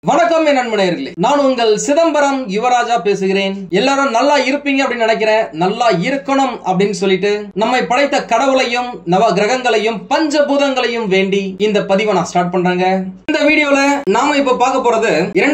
வணக்கம் என் நண்பர்களே, நான் உங்கள் சிதம்பரம் யுவராஜா பேசுகிறேன். எல்லாரும் நல்லா இருப்பீங்க அப்படின்னு நினைக்கிறேன். நல்லா இருக்கணும் அப்படின்னு சொல்லிட்டு நம்மை படைத்த கடவுளையும் நவ கிரகங்களையும் பஞ்சபூதங்களையும் வேண்டி இந்த பதிவை நான் ஸ்டார்ட் பண்றேங்க. இந்த வீடியோல நாம இப்ப பார்க்க போறது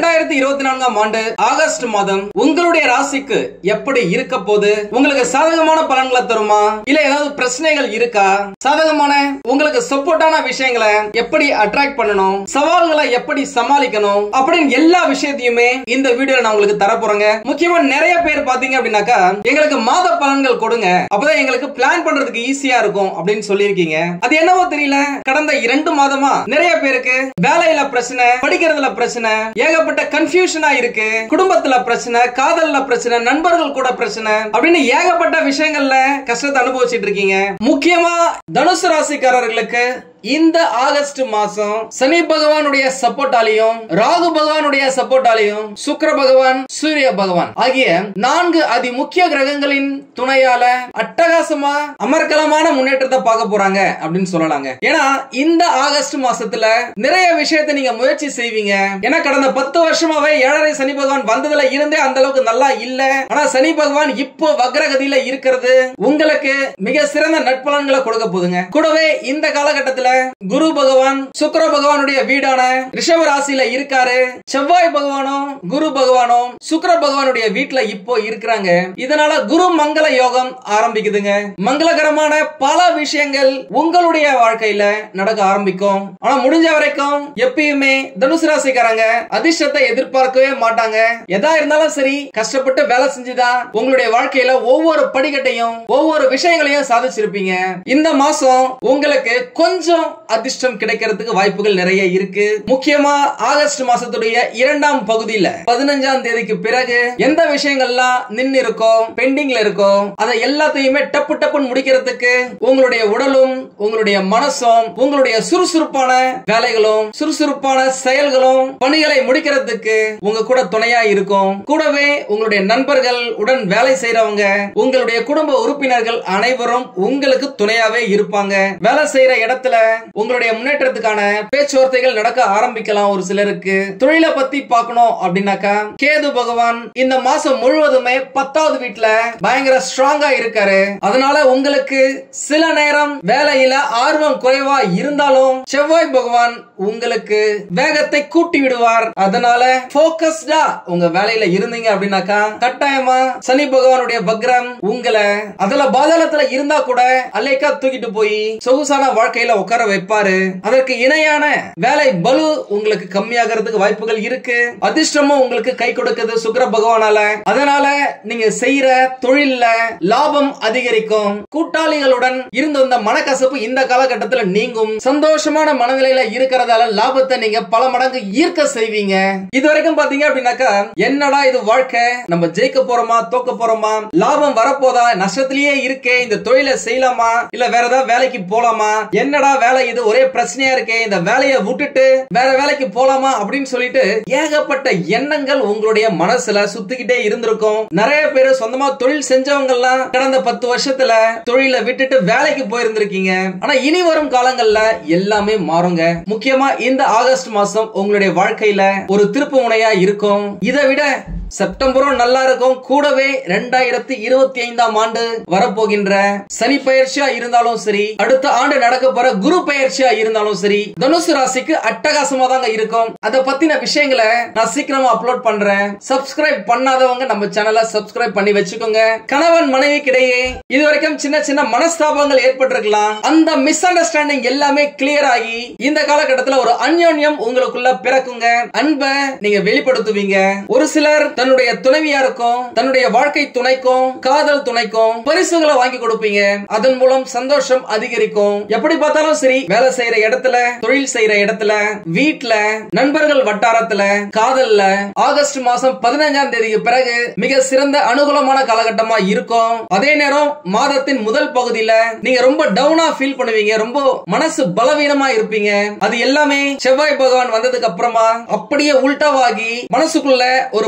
2024ஆம் ஆண்டு ஆகஸ்ட் மாதம் உங்களுடைய ராசிக்கு எப்படி இருக்க போது, உங்களுக்கு சாதகமான பலன்களை தருமா, இல்ல ஏதாவது பிரச்சனைகள் இருக்கா, சாதகமான உங்களுக்கு சப்போர்ட்டான விஷயங்களை எப்படி அட்ராக்ட் பண்ணணும், சவால்களை எப்படி சமாளிக்கணும் அப்படின்னு எல்லா விஷயத்தையுமே இந்த வீடியோல நான் உங்களுக்கு தர போறேங்க. முக்கியமா நிறைய பேர் பாத்தீங்க அப்படின்னாக்கா எங்களுக்கு மாத பலன்கள் கொடுங்க, அப்பதான் எங்களுக்கு பிளான் பண்றதுக்கு ஈஸியா இருக்கும் அப்படின்னு சொல்லியிருக்கீங்க. அது என்னவோ தெரியல, கடந்த 2 மாதமா நிறைய பேருக்கு வேலையில பிரச்சனை, படிக்கிறதுல பிரச்சனை, ஏகப்பட்ட கன்ஃபியூஷனா இருக்கு, குடும்பத்துல பிரச்சனை, காதல்ல பிரச்சனை, நண்பர்கள் கூட பிரச்சனை அப்படின்னு ஏகப்பட்ட விஷயங்கள்ல கஷ்டத்தை அனுபவிச்சுட்டு இருக்கீங்க. முக்கியமா தனுசு ராசிக்காரர்களுக்கு இந்த ஆகஸ்ட் மாசம் சனி பகவானுடைய சப்போர்ட்டாலையும், ராகு பகவானுடைய சப்போர்ட்டாலையும், சுக்கிர பகவான், சூரிய பகவான் ஆகிய 4 அதி முக்கிய கிரகங்களின் துணையால அட்டகாசமா அமர்க்கலமான முன்னேற்றத்தை பார்க்க போறாங்க அப்படின்னு சொல்லலாங்க. ஏன்னா இந்த ஆகஸ்ட் மாசத்துல நிறைய விஷயத்தை நீங்க முயற்சி செய்வீங்க. ஏன்னா கடந்த 10 வருஷமாவே 7.5 சனி பகவான் வந்ததுல இருந்தே அந்த அளவுக்கு நல்லா இல்ல. ஆனா சனி பகவான் இப்போ வக்ரகதியில இருக்கிறது உங்களுக்கு மிக சிறந்த நட்பலன்களை கொடுக்க போதுங்க. கூடவே இந்த காலகட்டத்தில் குரு பகவான் சுக்கிர பகவானுடைய வீடான ரிஷப ராசியில இருக்காரு. செவ்வாய் பகவானும் குரு பகவானும் சுக்கிர பகவானுடைய வீட்டுல இப்போ இருக்கிறாங்க. இதனால குரு மங்கள யோகம் ஆரம்பிக்குதுங்க. மங்களகரமான பல விஷயங்கள் உங்களுடைய வாழ்க்கையில நடக்க ஆரம்பிக்கும். ஆனா முடிஞ்ச வரைக்கும் எப்பயுமே தனுசு ராசிக்காரங்க அதிர்ஷ்டத்தை எதிர்பார்க்கவே மாட்டாங்க. எதா இருந்தாலும் சரி கஷ்டப்பட்டு வேலை செஞ்சுதான் உங்களுடைய வாழ்க்கையில ஒவ்வொரு படிக்கட்டையும் ஒவ்வொரு விஷயங்களையும் சாதிச்சிருப்பீங்க. இந்த மாசம் உங்களுக்கு கொஞ்சம் அதிர்ஷ்டம் கிடைக்கிறதுக்கு வாய்ப்புகள் நிறைய இருக்கு. முக்கியமா ஆகஸ்ட் மாசத்துடைய 2ஆம் பகுதியில 15ஆம் தேதிக்கு பிறகு எந்த விஷயங்கள்லாம் நின்னு இருக்கோ, பெண்டிங்ல இருக்கோ, அதை எல்லாத்தையுமே டப்பு டப்புன்னு முடிக்கிறதுக்கு உங்களுடைய உடலும் உங்களுடைய மனசும் உங்களுடைய சுறுசுறுப்பான வேலைகளும் சுறுசுறுப்பான செயல்களும் பணிகளை முடிக்கிறதுக்கு உங்க கூட துணையா இருக்கும். கூடவே உங்களுடைய நண்பர்கள், உடன் வேலை செய்யறவங்க, உங்களுடைய குடும்ப உறுப்பினர்கள் அனைவரும் உங்களுக்கு துணையாவே இருப்பாங்க. வேலை செய்யற இடத்துல உங்களுடைய முன்னேற்றத்துக்கான பேச்சுவார்த்தைகள் நடக்க ஆரம்பிக்கலாம். ஒரு சிலருக்கு தொழிலை பத்தி பார்க்கணும் அப்படின்னாக்கா கேது பகவான் இந்த மாசம் முழுவதுமே 10வது வீட்டுல பயங்கர ஸ்ட்ராங்கா இருக்காரு. அதனால உங்களுக்கு சில நேரம் வேலையில ஆர்வம் குறைவா இருந்தாலும் செவ்வாய் பகவான் உங்களுக்கு வேகத்தை கூட்டி விடுவார். அதனால போக்கஸ்டா உங்க வேலையில இருந்தீங்க அப்படின்னாக்கா கட்டாயமா சனி பகவானுடைய வக்ரம் உங்களை அதுல பாதாளத்துல இருந்தா கூட அலேக்கா தூக்கிட்டு போய் சொகுசான வாழ்க்கையில உட்கார வைப்பாரு. அதற்கு இணையான வேலை பலு உங்களுக்கு கம்மியாகிறதுக்கு வாய்ப்புகள் இருக்கு. அதிர்ஷ்டமும் உங்களுக்கு கை கொடுக்குது சுக்கிர பகவானால. அதனால நீங்க செய்யற தொழில்ல லாபம் அதிகரிக்கும். கூட்டாளிகளுடன் இருந்த இந்த மனக்கசப்பு இந்த காலகட்டத்தில் நீங்கும். சந்தோஷமான மனநிலையில இருக்கிறதால லாபத்தை நீங்க பல மடங்கு ஈர்க்க செய்வீங்க. இதுவரைக்கும் பாத்தீங்க அப்படின்னாக்கா என்னடா இது வாழ்க்கை, நம்ம ஜெயிக்க போறோமா தோக்க போறோமா, லாபம் வரப்போதா, நஷ்டத்திலேயே இருக்கே, இந்த தொழிலை செய்யலாமா இல்ல வேற ஏதாவது வேலைக்கு போலாமா, என்னடா வேலை இது ஒரே பிரச்சனையா இருக்கே, இந்த வேலையை விட்டுட்டு வேற வேலைக்கு போலாமா அப்படின்னு சொல்லிட்டு ஏகப்பட்ட எண்ணங்கள் உங்களுடைய மனசுல சுத்திக்கிட்டே இருந்திருக்கும். நிறைய பேர் சொந்தமா தொழில் செஞ்சவங்க எல்லாம் கடந்த 10 வருஷத்துல தொழிலை விட்டுட்டு வேலைக்கு போயிருந்திருக்கீங்க. ஆனா இனி வரும் காலங்கள்ல எல்லாமே மாறுங்க. முக்கியமா இந்த ஆகஸ்ட் மாசம் உங்களுடைய வாழ்க்கையில ஒரு திருப்பு முனையா இருக்கும். இதை விட செப்டம்பரும் நல்லா இருக்கும். கூடவே 2025ஆம் ஆண்டு வரப்போகின்ற சனி பயிற்சியா இருந்தாலும் சரி, அடுத்த ஆண்டு நடக்க போற குரு பயிற்சியா இருந்தாலும் சரி, தனுசு ராசிக்கு அட்டகாசமா தாங்க இருக்கும். அத பத்தின விஷயங்களை நான் சீக்கிரமா அப்லோட் பண்றேன். சப்ஸ்கிரைப் பண்ணாதவங்க நம்ம சேனலை சப்ஸ்கிரைப் பண்ணி வச்சுக்கோங்க. கணவன் மனைவிக்கிடையே இதுவரைக்கும் சின்ன சின்ன மனஸ்தாபங்கள் ஏற்பட்டிருக்கலாம். அந்த மிஸ் அண்டர்ஸ்டாண்டிங் எல்லாமே கிளியர் ஆகி இந்த காலகட்டத்தில் ஒரு அந்யோன்யம் உங்களுக்குள்ள பிறக்குங்க. அன்பை நீங்க வெளிப்படுத்துவீங்க. ஒரு சிலர் தன்னுடைய துணைவியாருக்கும் தன்னுடைய வாழ்க்கை துணைக்கும் காதல் துணைக்கும் பரிசுகளை வாங்கி கொடுப்பீங்க. அதன் மூலம் சந்தோஷம் அதிகரிக்கும். எப்படி பார்த்தாலும் சரி, வேலை செய்யற இடத்துல, தொழில் செய்யற இடத்துல, வீட்டுல, நண்பர்கள் வட்டாரத்துல, காதல்ல ஆகஸ்ட் மாசம் 15ஆம் தேதிக்கு பிறகு மிக சிறந்த அனுகூலமான காலகட்டமா இருக்கும். அதே நேரம் மாதத்தின் முதல் பகுதியில நீங்க ரொம்ப டவுனா ஃபீல் பண்ணுவீங்க, ரொம்ப மனசு பலவீனமா இருப்பீங்க. அது எல்லாமே செவ்வாய் பகவான் வந்ததுக்கு அப்புறமா அப்படியே உல்டாவாகி மனசுக்குள்ள ஒரு புது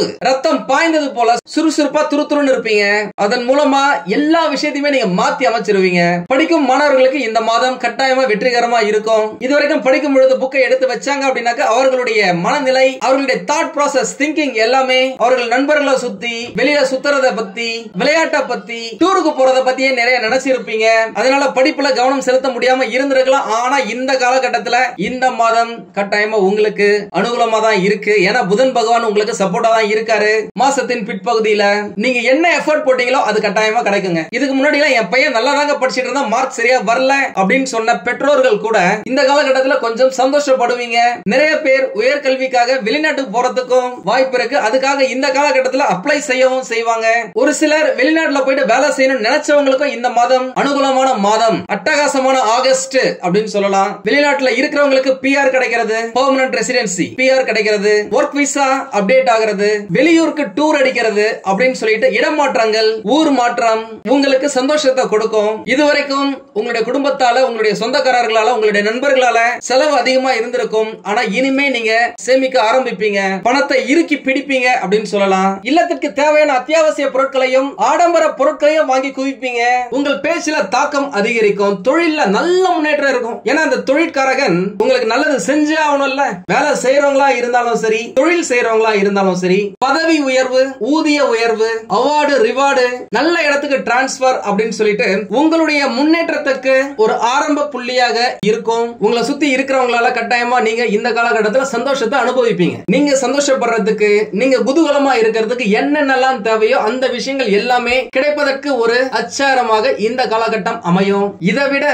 ரத்தம் பாய்ந்தது போல சுறுசுறுப்பா துருதுருன்னு இருப்பீங்க. அதன் மூலமா எல்லா விஷயத்தையுமே நீங்க மாத்தி அமைச்சிருவீங்க. படிக்கும் மாணவர்களுக்கு இந்த மாதம் கட்டாயமா வெற்றிகரமா இருக்கும். இதுவரைக்கும் படிக்கும் பொழுது புக்கை எடுத்து வச்சாங்க அப்படின்னாக்க அவர்களுடைய மனநிலை, அவர்களுடைய தாட் ப்ராசஸ், திங்கிங் எல்லாமே அவர்கள் நண்பர்களை சுத்தி வெளியில சுத்துறத பத்தி, விளையாட்டை பத்தி, டூருக்கு போறத பத்தியே நிறைய நினைச்சிருப்பீங்க. அதனால படிப்புல கவனம் செலுத்த முடியாம இருந்திருக்கலாம். ஆனா இந்த காலகட்டத்துல இந்த மாதம் கட்டாயமா உங்களுக்கு அனுகூலமா தான் இருக்கு. ஏன்னா புதன் பகவான் உங்களுக்கு சப்போர்ட்டா தான் இருக்காரு. மாசத்தின் பிற்பகுதியில நீங்க என்ன எஃபர்ட் போட்டீங்களோ அது கட்டாயமா கிடைக்குங்க. இதுக்கு முன்னாடி என் பையன் நல்லா தாங்க படிச்சிட்டு இருந்தா மார்க் சரியா வரல அப்படின்னு சொன்ன பெற்றோர்கள் கூட இந்த காலகட்டத்துல கொஞ்சம் சந்தோஷப்படுவீங்க. நிறைய பேர் உயர்கல்விக்காக வெளிநாட்டுக்கு போறதுக்கும் வாய்ப்பு இருக்கு. அதுக்காக இந்த காலகட்டத்துல அப்ளை செய்யவும் செய்வாங்க. ஒரு சிலர் வெளிநாட்டுல போயிட்டு வேலை செய்யணும்னு நினைச்சவங்களுக்கும் இந்த மாதம் அனுகூலமான மாதம், அட்டகாசமான ஆகஸ்ட் அப்படின்னு சொல்லலாம். வெளிநாட்டுல இருக்கிறவங்களுக்கு PR கிடைக்கிறது, பெர்மனன்ட் ரெசிடென்சி PR கிடைக்கிறது, ஒர்க் விசா அப்டேட் ஆகிறது, வெளியூருக்கு டூர் அடிக்கிறது அப்படின்னு சொல்லிட்டு இடமாற்றங்கள், ஊர் மாற்றம் உங்களுக்கு சந்தோஷத்தை கொடுக்கும். இதுவரைக்கும் உங்களுடைய குடும்பத்தால, உங்களுடைய சொந்தக்காரர்களால, உங்களுடைய நண்பர்களால செலவு அதிகமா இருந்திருக்கும். ஆனா இனிமே நீங்க சேமிக்க ஆரம்பிப்பீங்க, பணத்தை இறுக்கி பிடிப்பீங்க அப்படின்னு சொல்லலாம். இல்லத்திற்கு தேவையான அத்தியாவசிய பொருட்களையும் ஆடம்பர பொருட்களையும் வாங்கி குவிப்பீங்க. உங்கள் பேச்சில தாக்கம் அதிகரிக்கும். தொழில நல்ல முன்னேற்றம் இருக்கும். ஏன்னா அந்த தொழிற்காரகன் உங்களுக்கு நல்லது செஞ்சே ஆகணும்ல. வேலை செய்யறவங்களா இருந்தாலும் சரி, தொழில் செய்யறவங்களா இருந்தாலும் சரி, பதவி உயர்வு, ஊதிய உயர்வு, அவார்டு, ரிவார்டு, நல்ல இடத்துக்கு டிரான்ஸ்பர் அப்படின்னு சொல்லிட்டு உங்களுடைய முன்னேற்றத்துக்கு ஒரு ஆரம்ப புள்ளியாக இருக்கும். உங்களை சுத்தி இருக்கிறவங்களால கட்டாயமா நீங்க இந்த காலகட்டத்தில் சந்தோஷத்தை அனுபவிப்பீங்க. நீங்க சந்தோஷப்படுறதுக்கு, நீங்க குதூகலமா இருக்கிறதுக்கு என்னென்னலாம் தேவையோ அந்த விஷயங்கள் எல்லாமே கிடைப்பதற்கு ஒரு அச்சாரமாக இந்த காலகட்டம் அமையும். இதை விட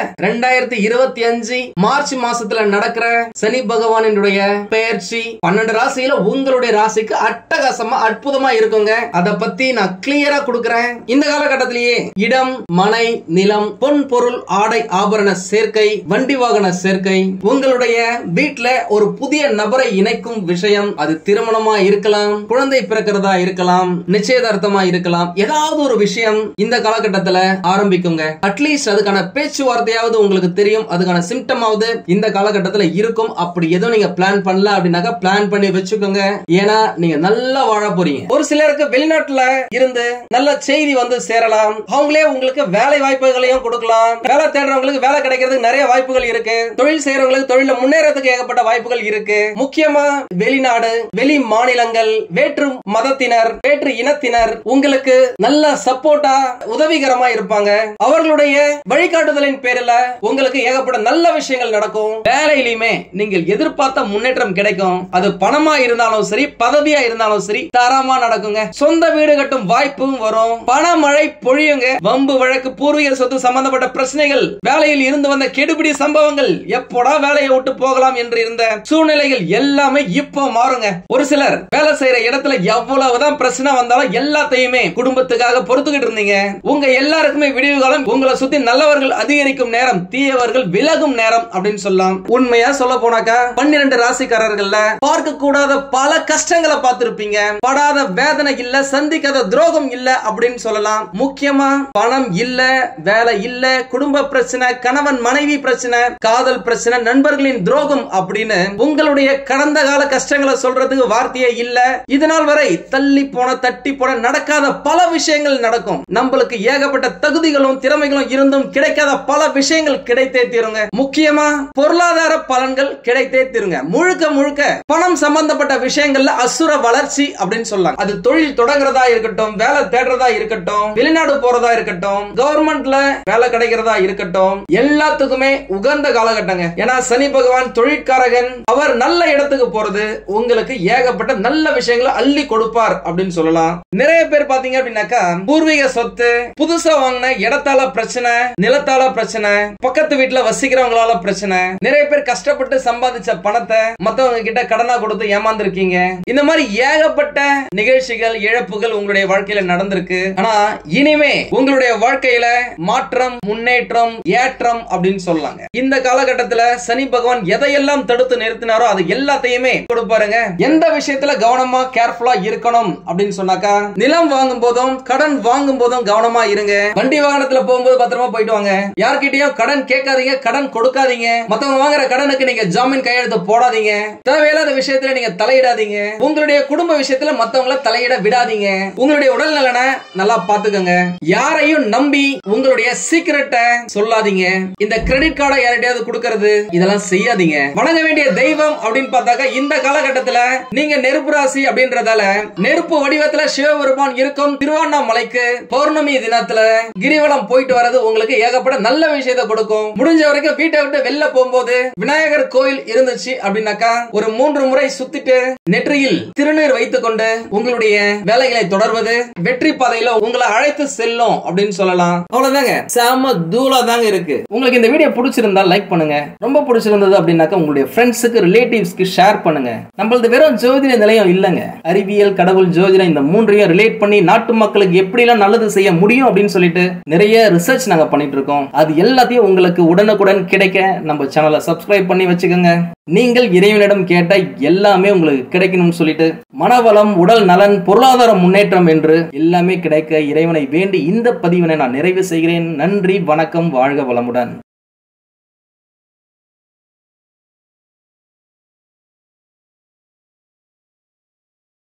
2025 மார்ச் மாசத்துல நடக்கிற சனி பகவானினுடைய பெயர்ச்சி 12 ராசியில உங்களுடைய ராசிக்கு அட்டகாசமா அற்புதமா இருக்குங்க. அத பத்தி நான் கிளியரா கொடுக்கிறேன். இந்த காலகட்டத்திலேயே இடம், மனை, நிலம், பொன் பொருள், ஆடை ஆபரண சேர்க்கை, வண்டி வாகன சேர்க்கை, உங்களுடைய வீட்டுல ஒரு புதிய நபரை இணைக்கும் விஷயம், அது திருமணமா இருக்கலாம், குழந்தை பிறக்கிறதா இருக்கலாம், நிச்சயதார்த்தமா இருக்கலாம், ஏதாவது ஒரு விஷயம் இந்த காலகட்டத்துல ஆரம்பிக்குங்க. அட்லீஸ்ட் அதுக்கான பேச்சுவார்த்தையாவது உங்களுக்கு தெரியும், அதுக்கான சிம்டமாவது இந்த காலகட்டத்துல இருக்கும். அப்படி எதுவும் நீங்க பிளான் பண்ணல அப்படின்னாக்க பிளான் பண்ணி வச்சுக்கோங்க. ஏன்னா நீங்க நல்லா வாழ போறீங்க. ஒரு சிலருக்கு வெளிநாட்டுல இருந்து நல்ல செய்தி வந்து சேரலாம். அவங்களே உங்களுக்கு வேலை வாய்ப்புகளையும் கொடுக்கலாம். வேலை தேடுறவங்களுக்கு வேலை கிடைக்கிறதுக்கு நிறைய வாய்ப்புகள் இருக்கு. தொழில் செய்யறவங்களுக்கு தொழில முன்னேறதுக்கு ஏகப்பட்ட வாய்ப்புகள் இருக்கு. முக்கியமா வெளிநாடு, வெளி மாநிலங்கள், வேற்று மதத்தினர், வேற்று இனத்தினர் உங்களுக்கு நல்ல சப்போர்ட்டா, உதவிகரமா இருப்பாங்க. அவர்களுடைய வழிகாட்டுதலின் பேரில் உங்களுக்கு ஏகப்பட்ட நல்ல விஷயங்கள் நடக்கும். வேலையிலுமே நீங்கள் எதிர்பார்த்த முன்னேற்றம் கிடைக்கும். அது பணமா இருந்தாலும் சரி, பதவியா இருந்தாலும் சரி, தரமா நடக்குங்க. சொந்த வீடு கட்டும் வாய்ப்பும் வரும். பணமழை பொழியுங்க. வம்பு வழக்கு, பூர்வீக சொத்து சம்பந்தப்பட்ட பிரச்சனைகள், வேலையில் இருந்து வந்த கெடுபிடி சம்பவங்கள், எப்போடா வேலையை விட்டு போகலாம் என்று இருந்த சூழ்நிலைகள் எல்லாமே இப்போ மாறுங்க. ஒரு சிலர் வேலை செய்யற இடத்துல எவ்வளவுதான் பிரச்சனை வந்தாலும் எல்லாத்தையுமே குடும்பத்துக்காக பொறுத்துக்கிட்டு இருந்தீங்க. உங்க எல்லாருக்குமே விடிவு காலம், உங்களை சுத்தி நல்லவர்கள் அதிகரிக்கும் நேரம், தீயவர்கள் விலகும் நேரம் அப்படின்னு சொல்லலாம். உண்மையா சொல்ல போனாக்கா 12 ராசிக்காரர்கள்ல பார்க்க கூடாத பல கஷ்டங்களை பார்த்திருப்பீங்க. படாத வேதனை இல்ல, சந்திக்காத துரோகம் இல்ல அப்படின்னு சொல்லலாம். முக்கியமா பணம் இல்ல, வேலை இல்ல, குடும்ப பிரச்சனை, கணவன் மனைவி பிரச்சனை, காதல் பிரச்சனை, நண்பர்களின் துரோகம் அப்படின்னு உங்களுடைய கடந்த கால கஷ்டங்களை சொல்றதுக்கு வார்த்தையே இல்ல. இதனால் வரை தள்ளி போன, தட்டி போன, நடக்காத பல விஷயங்கள் நடக்கும். நம்மளுக்கு ஏகப்பட்ட தகுதிகளும் திறமைகளும் இருந்தும் கிடைக்காத பல விஷயங்கள் கிடைத்தே தீருங்க. முக்கியமா பொருளாதார பலன்கள் கிடைத்தே தீருங்க. முழுக்க முழுக்க பணம் சம்பந்தப்பட்ட விஷயங்கள்ல அசுர வளர்ச்சி அப்படின்னு சொல்லலாம். அது தொழில் தொடங்குறதா இருக்கட்டும், வேலை தேடுறதா இருக்கட்டும், வெளிநாடு போறதா இருக்கட்டும், கவர்மெண்ட்ல வேலை கிடைக்கிறதா இருக்கட்டும், எல்லாத்துக்குமே உகந்த காலகட்டங்க. ஏன்னா சனி பகவான் தொழிற்காரகன். அவர் நல்ல இடத்துக்கு போறது உங்களுக்கு ஏகப்பட்ட நல்ல விஷயங்களை அள்ளி கொடுப்பார் அப்படின்னு சொல்லலாம். நிறைய பேர் பாத்தீங்க அப்படின்னாக்கா பூர்வீக சொத்து, புதுசா வாங்கின இடத்தால பிரச்சனை, நிலத்தால பிரச்சனை, பக்கத்து வீட்டுல வசிக்கிறவங்களால பிரச்சனை, நிறைய பேர் கஷ்டப்பட்டு சம்பாதிச்ச பணத்தை மத்தவங்க கிட்ட கடனா கொடுத்து ஏமாந்துருக்கீங்க. இந்த மாதிரி ஏகப்பட்ட நிகழ்ச்சிகள், இழப்புகள் உங்களுடைய வாழ்க்கையில நடந்திருக்கு. ஆனா இனிமே உங்களுடைய வாழ்க்கையில மாற்றம், முன்னேற்றம், ஏற்றம் அப்படின்னு சொல்லலாங்க. இந்த காலகட்டத்துல சனி பகவான் எதையெல்லாம் தடுத்து நிறுத்தினாரோ அது எல்லாத்தையுமே கொடுப்பாருங்க. எந்த விஷயத்துல கவனமா கேர்ஃபுல்லா இருக்கணும் அப்படின்னு சொன்னாக்கா, நிலம் வாங்கும் போதும் கடன் வாங்கும் போதும் கவனமா இருங்க. வண்டி வாகனத்துல போகும்போது பத்திரமா போயிட்டு வாங்க. யார்கிட்டயும் கடன் கேட்காதீங்க, கடன் கொடுக்காதீங்க. மத்தவங்க வாங்குற கடனுக்கு நீங்க ஜாமீன் கையெழுத்து போடாதீங்க. தேவையில்லாத விஷயத்துல நீங்க தலையிடாதீங்க. உங்களுடைய குடும்ப குடும்ப விஷயத்துல மத்தவங்கள தலையிட விடாதீங்க. உங்களுடைய உடல் நலனை நல்லா பாத்துக்கங்க. யாரையும் நம்பி உங்களுடைய சீக்ரெட்டை சொல்லாதீங்க. இந்த கிரெடிட் கார்டை யார்கிட்டயாவது கொடுக்கறது இதெல்லாம் செய்யாதீங்க. வணங்க வேண்டிய தெய்வம் அப்படின்னு பார்த்தாக்க இந்த காலகட்டத்துல நீங்க நெருப்பு ராசி அப்படின்றதால நெருப்பு வடிவத்துல சிவபெருமான் இருக்கும் திருவண்ணாமலைக்கு பௌர்ணமி தினத்துல கிரிவலம் போயிட்டு வர்றது உங்களுக்கு ஏகப்பட்ட நல்ல விஷயத்தை கொடுக்கும். முடிஞ்ச வரைக்கும் வீட்டை விட்டு வெளில போகும்போது விநாயகர் கோயில் இருந்துச்சு அப்படின்னாக்கா ஒரு 3 முறை சுத்திட்டு நெற்றியில் திருநீர் வைத்துக் கொண்டு உங்களுடைய வேலைகளை தொடர்வது வெற்றி பாதையில உங்களை அழைத்து செல்லும் அப்படின்னு சொல்லலாம். அவ்வளவுதாங்க. செம தூளா தாங்க இருக்கு. உங்களுக்கு இந்த வீடியோ பிடிச்சிருந்தா லைக் பண்ணுங்க. ரொம்ப பிடிச்சிருந்தது அப்படின்னாக்கா உங்களுடைய ஃப்ரெண்ட்ஸுக்கு ரிலேட்டிவ்ஸ்க்கு ஷேர் பண்ணுங்க. நம்மளது வெறும் ஜோதிட நிலையம் இல்லங்க. அறிவியல், கடவுள், ஜோதிடம் இந்த மூன்றையும் ரிலேட் பண்ணி நாட்டு மக்களுக்கு எப்படி எல்லாம் நல்லது செய்ய முடியும் அப்படின்னு சொல்லிட்டு நிறைய ரிசர்ச் நாங்க பண்ணிட்டு இருக்கோம். அது எல்லாத்தையும் உங்களுக்கு உடனுக்குடன் கிடைக்க நம்ம சேனலை சப்ஸ்கிரைப் பண்ணி வச்சுக்கோங்க. நீங்கள் இறைவனிடம் கேட்ட எல்லாமே உங்களுக்கு கிடைக்கணும்னு சொல்லிட்டு மனவளம், உடல் நலன், பொருளாதார முன்னேற்றம் என்று எல்லாமே கிடைக்க இறைவனை வேண்டி இந்த பதிவினை நான் நிறைவு செய்கிறேன். நன்றி, வணக்கம், வாழ்க வளமுடன்.